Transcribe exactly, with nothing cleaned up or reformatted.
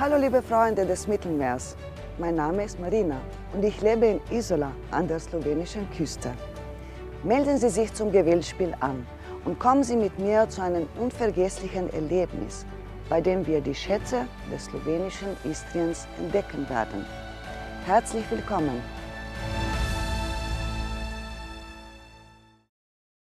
Hallo liebe Freunde des Mittelmeers, mein Name ist Marina und ich lebe in Isola an der slowenischen Küste. Melden Sie sich zum Gewildspiel an und kommen Sie mit mir zu einem unvergesslichen Erlebnis, bei dem wir die Schätze des slowenischen Istriens entdecken werden. Herzlich willkommen